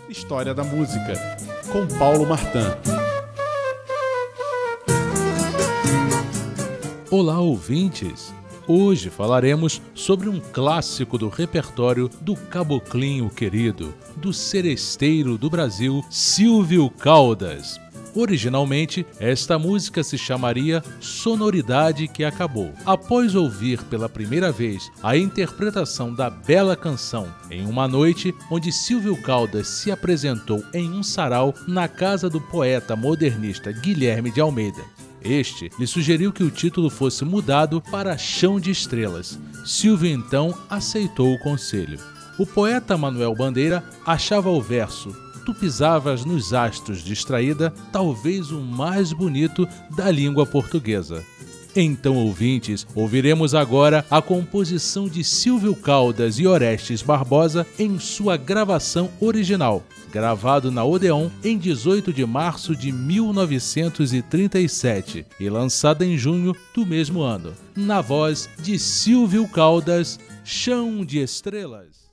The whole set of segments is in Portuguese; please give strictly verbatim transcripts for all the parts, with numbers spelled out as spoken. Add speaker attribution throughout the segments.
Speaker 1: História da Música, com Paulo Martin.
Speaker 2: Olá, ouvintes! Hoje falaremos sobre um clássico do repertório do caboclinho querido, do seresteiro do Brasil, Silvio Caldas. Originalmente, esta música se chamaria Sonoridade que Acabou. Após ouvir pela primeira vez a interpretação da bela canção em uma noite onde Silvio Caldas se apresentou em um sarau na casa do poeta modernista Guilherme de Almeida, este lhe sugeriu que o título fosse mudado para Chão de Estrelas. Silvio então aceitou o conselho. O poeta Manuel Bandeira achava o verso "Tu pisavas nos astros distraída" talvez o mais bonito da língua portuguesa. Então, ouvintes, ouviremos agora a composição de Silvio Caldas e Orestes Barbosa em sua gravação original, gravado na Odeon em dezoito de março de mil novecentos e trinta e sete e lançada em junho do mesmo ano, na voz de Silvio Caldas, Chão de Estrelas.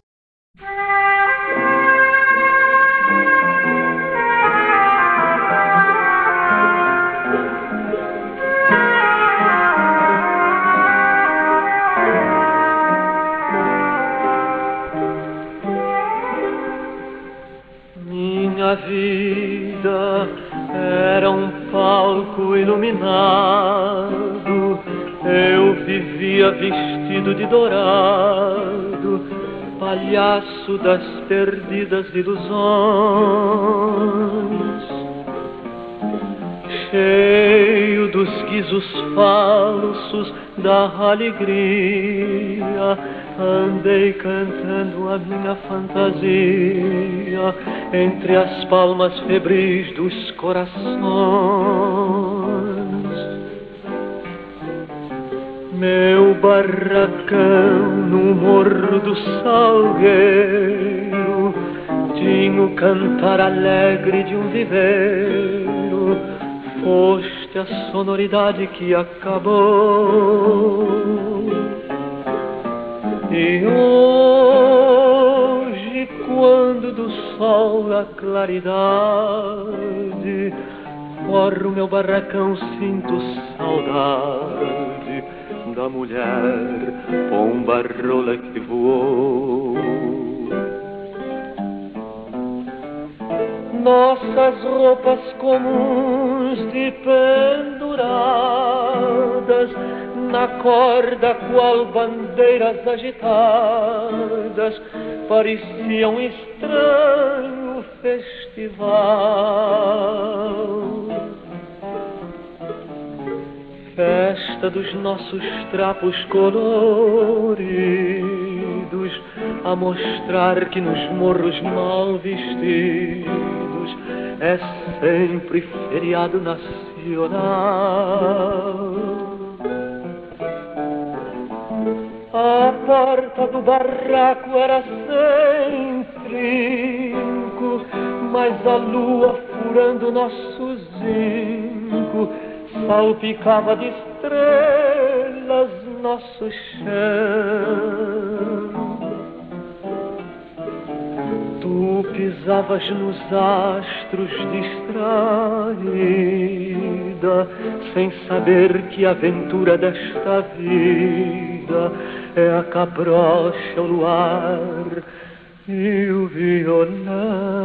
Speaker 3: Minha vida era um palco iluminado, eu vivia vestido de dourado, palhaço das perdidas ilusões, cheio dos guizos falsos da alegria, andei cantando a minha fantasia entre as palmas febris dos corações. Meu barracão no morro do Salgueiro tinha o cantar alegre de um viveiro. Foste a sonoridade que acabou. E hoje, quando do sol a claridade forra o meu barracão, sinto saudade da mulher pomba rola que voou. Nossas roupas comuns de penduradas na corda, qual bandeiras agitadas, parecia um estranho festival. Festa dos nossos trapos coloridos, a mostrar que nos morros mal vestidos é sempre feriado nacional. A porta do barraco era sem trinco, mas a lua, furando nosso zinco, salpicava de estrelas nosso chão. Tu pisavas nos astros distraída, sem saber que a aventura desta vida é a cabrocha, o luar e o violão.